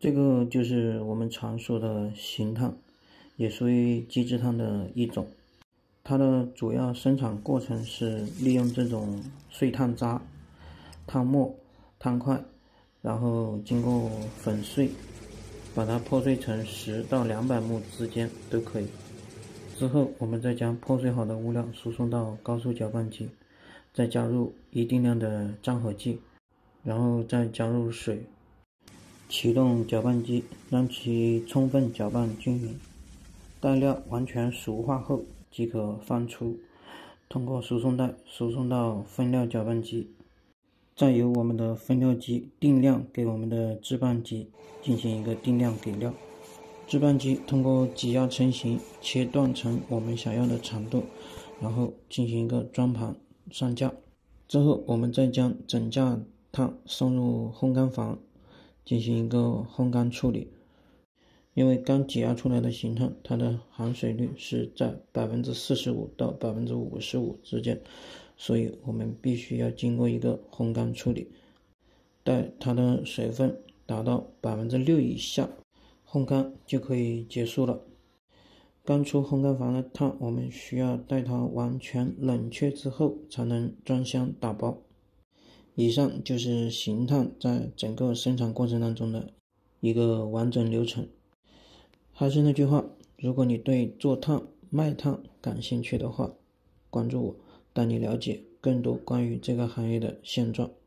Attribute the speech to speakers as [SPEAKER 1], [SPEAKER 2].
[SPEAKER 1] 这个就是我们常说的刑炭，也属于机制炭的一种。它的主要生产过程是利用这种碎炭渣、炭末、炭块，然后经过粉碎，把它破碎成10到200目之间都可以。之后我们再将破碎好的物料输送到高速搅拌机，再加入一定量的粘合剂，然后再加入水，启动搅拌机，让其充分搅拌均匀。待料完全熟化后即可放出，通过输送带输送到分料搅拌机，再由我们的分料机定量给我们的制拌机进行一个定量给料。制拌机通过挤压成型，切断成我们想要的长度，然后进行一个装盘上架。之后我们再将整架炭送入烘干房进行一个烘干处理。因为刚挤压出来的刑炭，它的含水率是在45%到55%之间，所以我们必须要经过一个烘干处理，待它的水分达到6%以下，烘干就可以结束了。刚出烘干房的炭，我们需要待它完全冷却之后才能装箱打包。以上就是刑炭在整个生产过程当中的一个完整流程。还是那句话，如果你对做炭、卖炭感兴趣的话，关注我，带你了解更多关于这个行业的现状。